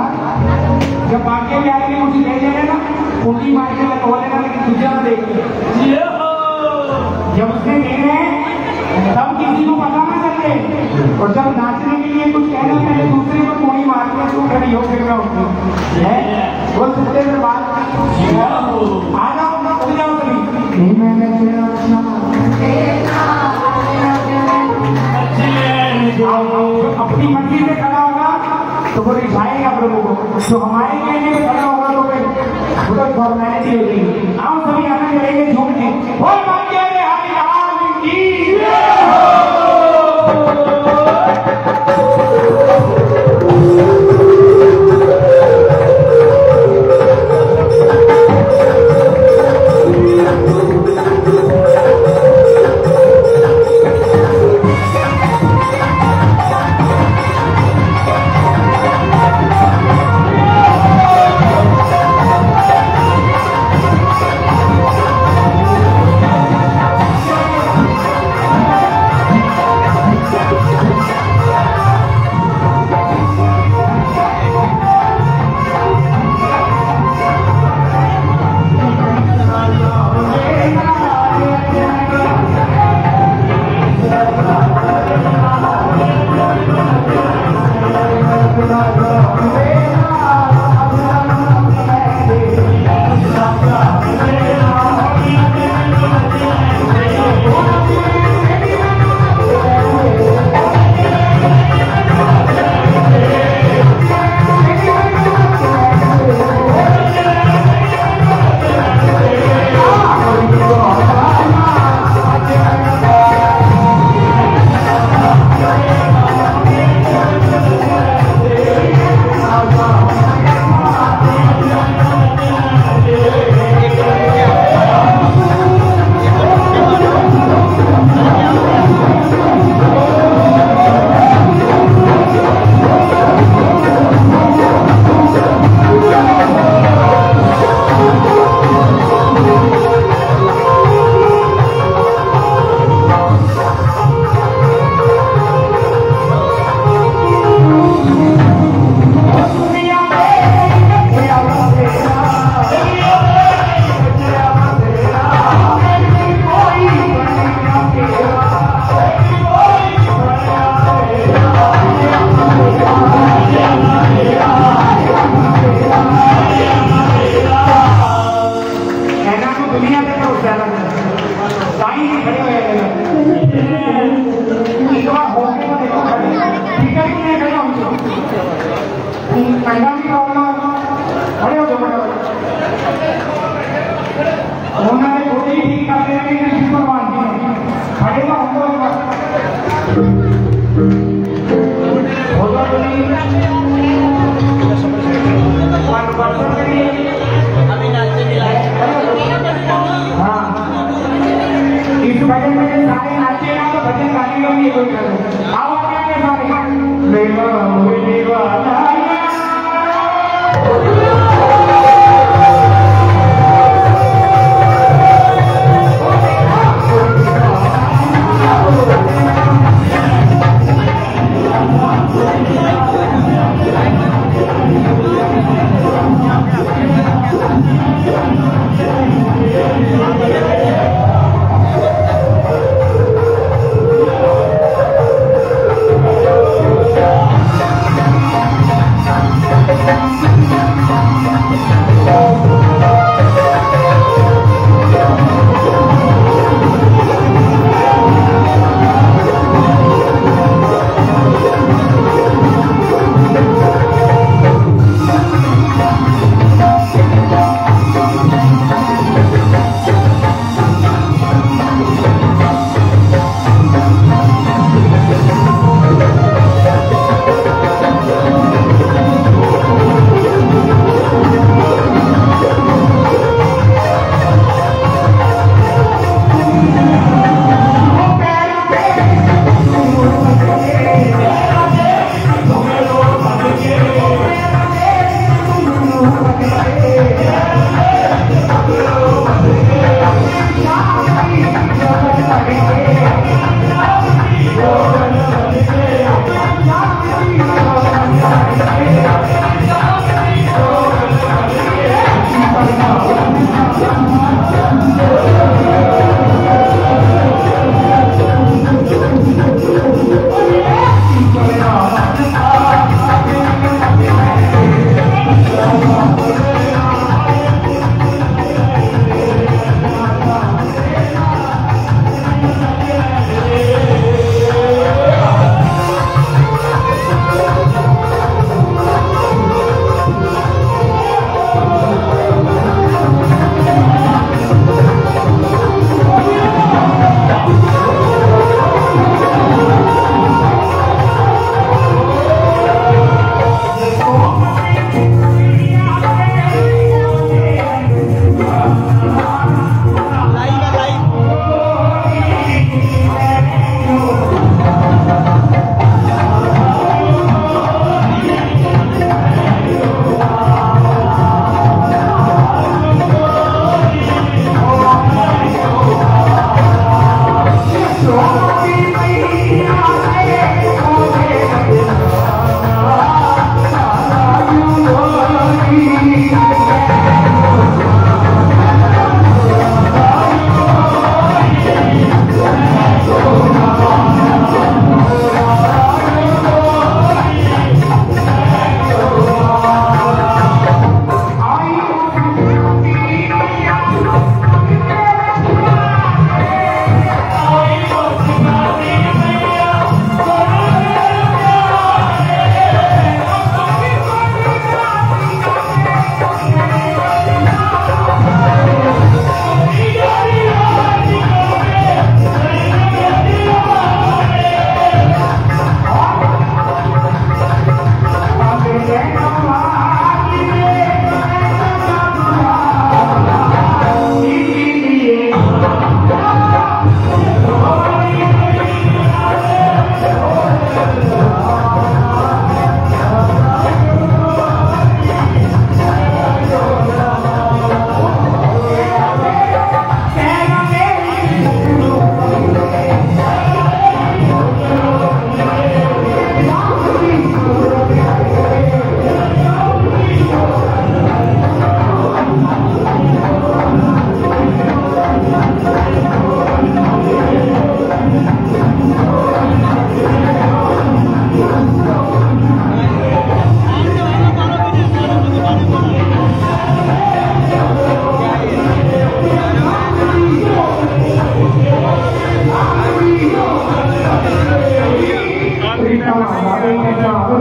जब बाकी में आएंगे मुझे ले लेना ना, कुंडी मार के तो लेना, लेकिन दूसरा देखिए जब उसने देने तब किसी को पता ना चले, और जब नाचने के लिए कुछ कहना पहले दूसरे को कोई मार के तू खड़ी हो फिर मैं उठूं है वो सुनते में बात आ जाओ ना उठ जाओ कभी मैंने अपनी मर्जी से खड़ा होगा तो वो रिझाएगा प्रभु को, तो हमारे कहने में खड़ा होगा तो फिर फॉर्मेलिटी होगी। आओ सभी आने चलेंगे झूम के करते हैं